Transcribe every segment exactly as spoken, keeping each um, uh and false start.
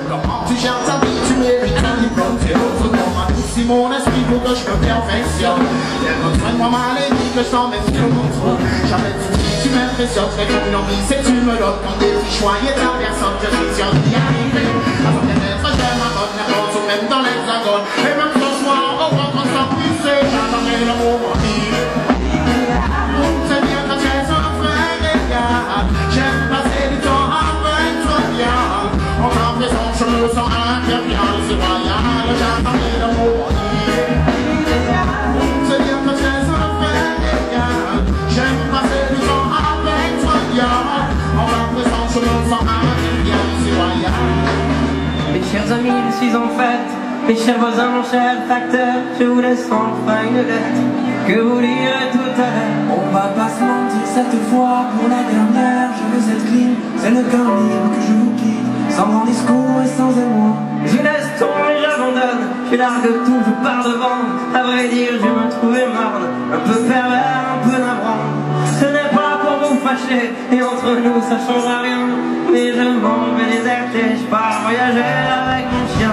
Comment tu gères ta vie, tu mérites un diplôme. C'est autrement adouci mon esprit pour que je me perfectionne. Montre-moi mal et dis que je t'en mets sur mon trou. Jamais tu dis, tu m'impressionnes, mais comme une envie, c'est tu me donnes comme des fiches choyées ta personne. Je suis sûr d'y arriver. Avant de naître, je m'abonne la rose ou même dans l'hexagone. Et même ce soir, au ventre sans pucer, j'attendrai l'amour en vie. C'est bien quand tu es un frère égal. J'aime passer du temps avec toi bien. En t'embrassant, je me sens impérial. C'est royal, j'attendrai l'amour en vie. C'est bien quand tu es un frère égal. J'aime passer du temps avec toi bien. En t'embrassant, je me sens impérial. C'est royal. Mes chers amis, je suis en fête. Mes chers voisins, mon cher facteur, je vous laisse enfin une lettre que vous lirez tout à l'heure. On va pas se mentir cette fois, pour la dernière, je veux être clean. C'est le cœur libre que je vous quitte, sans grand discours et sans émoi. Je laisse tomber, j'abandonne, je largue tout, je pars devant. À vrai dire, je me trouvais marne, un peu pervers, un peu navrant. Ce n'est pas pour vous fâcher, et entre nous ça changera rien. Mais je m'en vais déserter, je pars voyager avec mon chien.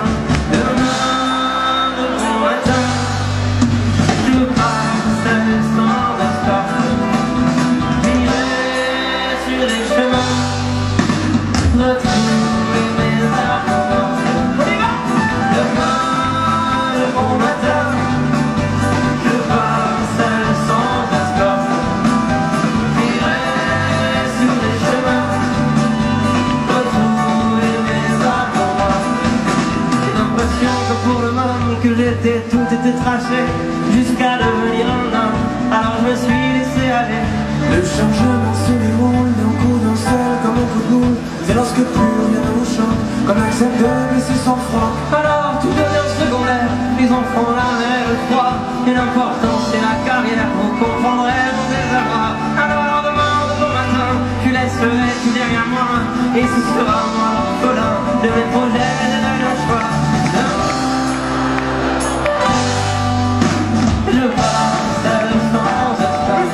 Que j'étais, tout était tracé jusqu'à devenir un homme. Alors je me suis laissé aller. Le changement se déroule d'un coup d'un seul comme un coup de boule. C'est lorsque plus rien ne nous choque, comme accepte de laisser sans froid. Alors tout devient secondaire, les enfants, la mer, le froid. Et l'important c'est la carrière, vous comprendrez mon désarroi. Alors demain, demain matin, tu laisserai tout derrière moi. Et ce sera moi l'orphelin de mes projets et de mes choix. Je pars seul sans espace.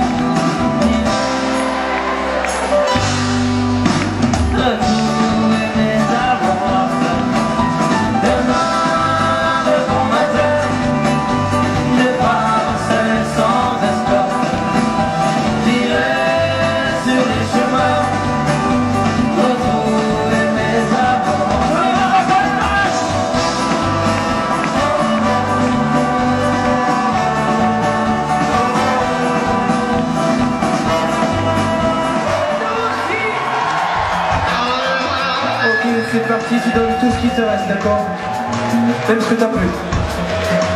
Retrouver mes avoirs. Demain, de bon matin, je pars seul sans espoir. J'irai sur les chemins, retrouver mes avoirs. Ok, c'est parti, tu donnes tout ce qui te reste, d'accord? Même ce que t'as plus.